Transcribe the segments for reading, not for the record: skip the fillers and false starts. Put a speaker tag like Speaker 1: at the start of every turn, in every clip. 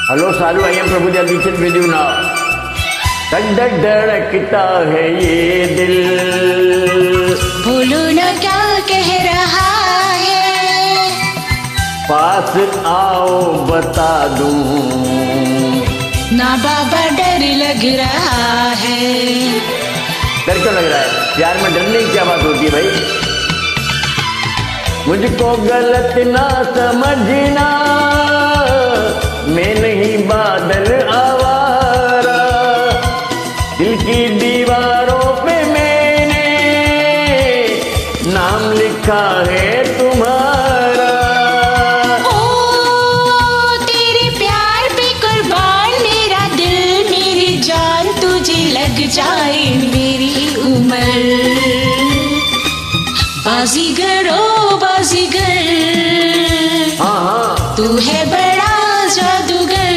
Speaker 1: Hello Saalu, I am Prabhu Dixit with you now. धक धक धड़कता है ये दिल,
Speaker 2: बोलो ना क्या कह रहा है।
Speaker 1: पास आओ बता दूं,
Speaker 2: ना बाबा डर लग रहा है।
Speaker 1: डर क्यों लग रहा है? प्यार में डरने की क्या बात होती है भाई? मुझको गलत ना समझना, मैं नहीं बादल आवारा, दिल की दीवारों पे मैंने नाम लिखा है तुम्हारा।
Speaker 2: ओ तेरे प्यार पे कुर्बान मेरा दिल मेरी जान, तुझे लग जाए मेरी उम्र। बाजीगर ओ बाजीगर,
Speaker 1: हाँ हाँ,
Speaker 2: तू है बड़ा जादूगर।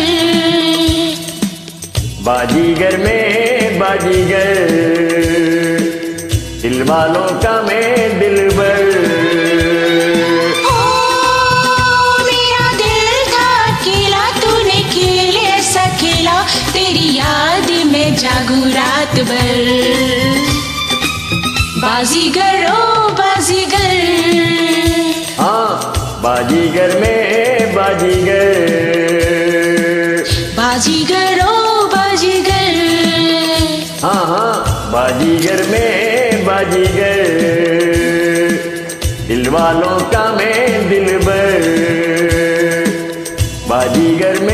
Speaker 1: बाजीगर में बाजीगर, दिल वालों का मैं दिलबर।
Speaker 2: ओ मेरा दिल था अकेला, तूने खेले ऐसा खेला, तेरी याद में जागू रात भर। बाजीगर ओ बाजीगर,
Speaker 1: हाँ बाजीगर में बाजीगर,
Speaker 2: बाजीगर ओ बाजीगर,
Speaker 1: हाँ हाँ बाजीगर में बाजीगर, दिल वालों का मैं दिलबर। बाजीगर में